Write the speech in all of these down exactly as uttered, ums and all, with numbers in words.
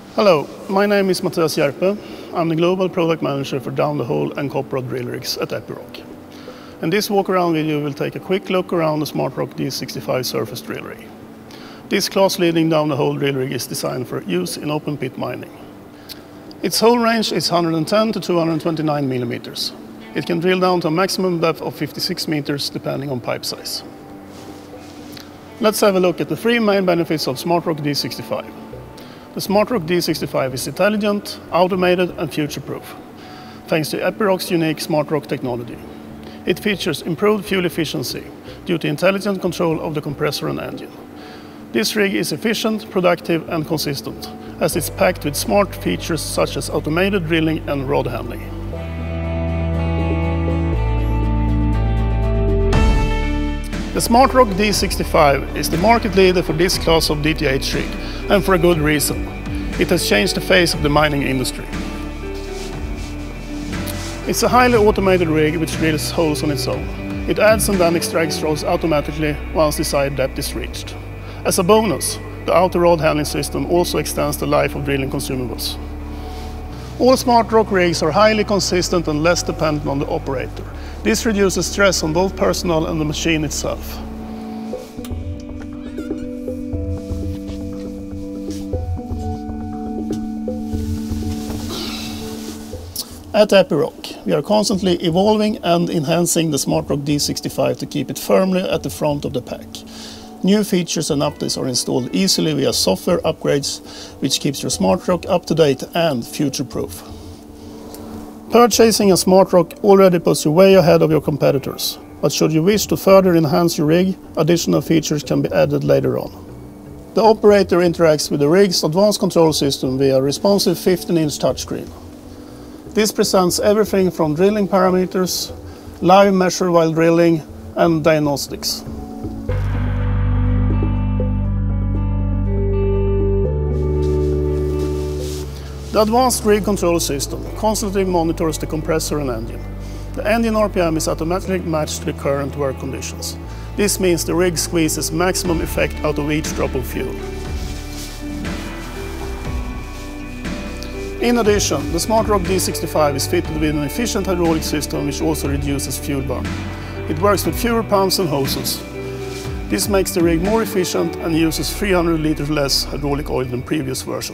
Hello, my name is Mattias Hjerpe. I'm the Global Product Manager for down the hole and copper rod drill rigs at Epiroc. In this walk-around video, we'll take a quick look around the SmartROC D sixty-five surface drill rig. This class-leading down the hole drill rig is designed for use in open pit mining. Its hole range is one hundred ten to two hundred twenty-nine millimeters. It can drill down to a maximum depth of fifty-six meters depending on pipe size. Let's have a look at the three main benefits of SmartROC D sixty-five. The SmartROC D sixty-five is intelligent, automated and future-proof, thanks to Epiroc's unique SmartROC technology. It features improved fuel efficiency due to intelligent control of the compressor and engine. This rig is efficient, productive and consistent, as it's packed with smart features such as automated drilling and rod handling. The SmartROC D sixty-five is the market leader for this class of D T H rig, and for a good reason. It has changed the face of the mining industry. It's a highly automated rig which drills holes on its own. It adds and then extracts rods automatically once desired depth is reached. As a bonus, the outer rod handling system also extends the life of drilling consumables. All SmartROC rigs are highly consistent and less dependent on the operator. This reduces stress on both personnel and the machine itself. At Epiroc, we are constantly evolving and enhancing the SmartROC D sixty-five to keep it firmly at the front of the pack. New features and updates are installed easily via software upgrades, which keeps your SmartROC up to date and future-proof. Purchasing a SmartROC already puts you way ahead of your competitors, but should you wish to further enhance your rig, additional features can be added later on. The operator interacts with the rig's advanced control system via a responsive fifteen inch touchscreen. This presents everything from drilling parameters, live measure while drilling, and diagnostics. The advanced rig control system constantly monitors the compressor and engine. The engine R P M is automatically matched to the current work conditions. This means the rig squeezes maximum effect out of each drop of fuel. In addition, the SmartROC D sixty-five is fitted with an efficient hydraulic system which also reduces fuel burn. It works with fewer pumps and hoses. This makes the rig more efficient and uses three hundred liters less hydraulic oil than previous version.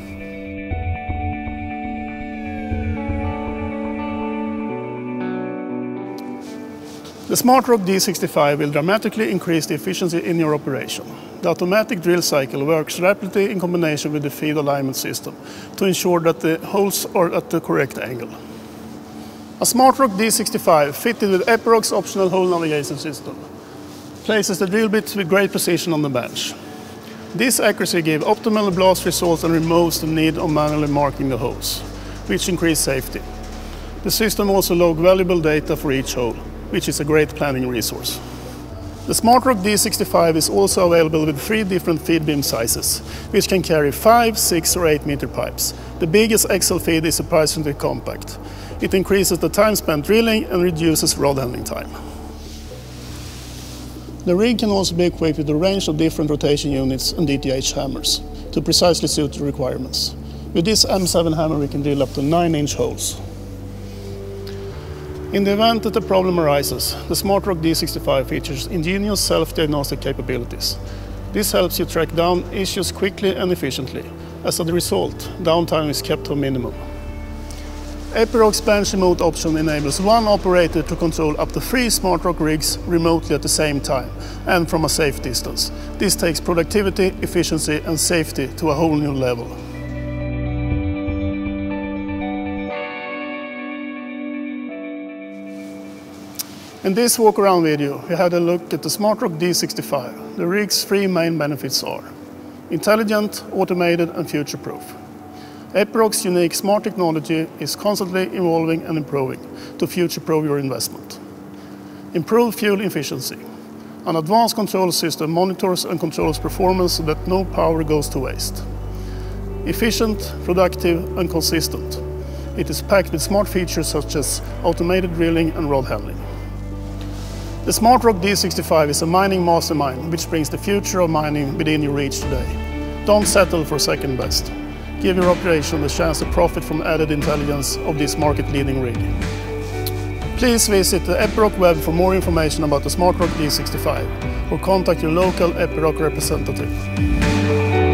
The SmartROC D sixty-five will dramatically increase the efficiency in your operation. The automatic drill cycle works rapidly in combination with the feed alignment system to ensure that the holes are at the correct angle. A SmartROC D sixty-five fitted with Epiroc's optional hole navigation system places the drill bit with great precision on the bench. This accuracy gives optimal blast results and removes the need of manually marking the holes, which increases safety. The system also logs valuable data for each hole, which is a great planning resource. The SmartROC D sixty-five is also available with three different feed beam sizes, which can carry five, six or eight meter pipes. The biggest X L feed is surprisingly compact. It increases the time spent drilling and reduces rod handling time. The rig can also be equipped with a range of different rotation units and D T H hammers to precisely suit the requirements. With this M seven hammer we can drill up to nine inch holes. In the event that a problem arises, the SmartROC D sixty-five features ingenious self-diagnostic capabilities. This helps you track down issues quickly and efficiently. As a result, downtime is kept to a minimum. Epiroc's bench remote option enables one operator to control up to three SmartROC rigs remotely at the same time and from a safe distance. This takes productivity, efficiency and safety to a whole new level. In this walk-around video, we had a look at the SmartROC D sixty-five. The rig's three main benefits are intelligent, automated and future-proof. Epiroc's unique smart technology is constantly evolving and improving to future-proof your investment. Improved fuel efficiency. An advanced control system monitors and controls performance so that no power goes to waste. Efficient, productive and consistent. It is packed with smart features such as automated drilling and rod handling. The SmartROC D sixty-five is a mining mastermind which brings the future of mining within your reach today. Don't settle for second best. give your operation the chance to profit from added intelligence of this market-leading rig. Please visit the Epiroc web for more information about the SmartROC D sixty-five or contact your local Epiroc representative.